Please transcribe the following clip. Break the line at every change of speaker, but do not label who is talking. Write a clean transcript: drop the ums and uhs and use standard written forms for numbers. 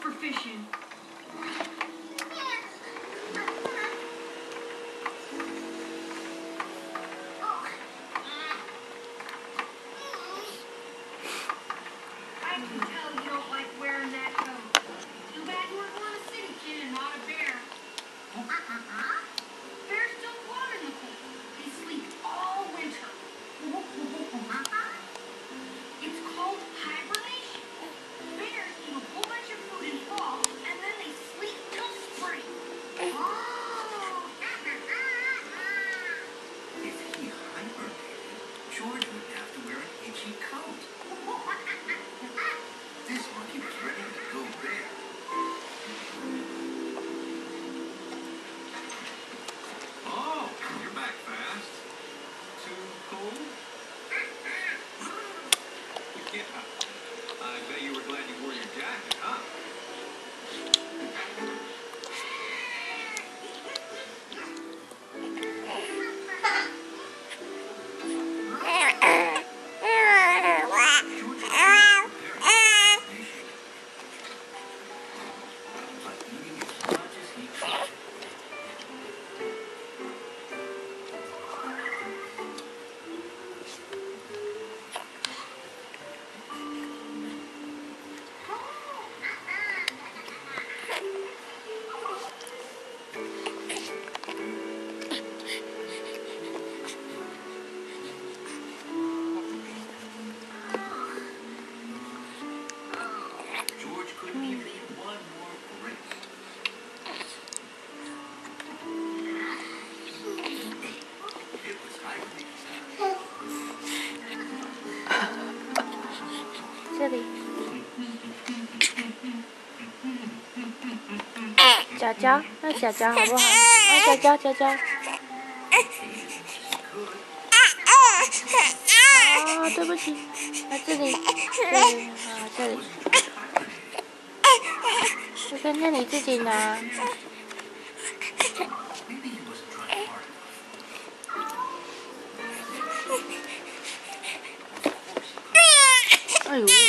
for fishing. I can tell you don't like wearing that coat. Too bad you were born a city kid and not a bear. Bears don't want in the cold. They sleep all winter. It's called hibernation. Bears eat a whole bunch of food in fall, and then they sleep till spring.
If he hibernated, George wouldn't have to wear an itchy coat. This monkey was ready to go bear. Oh, you're back fast. Too cold? Yeah. I bet you were glad you wore your jacket, huh?
这里，脚脚，那脚脚好不好？啊，脚脚，脚脚。哦，对不起，啊，这里，这里，啊，这里。这个，那你自己拿。哎呦。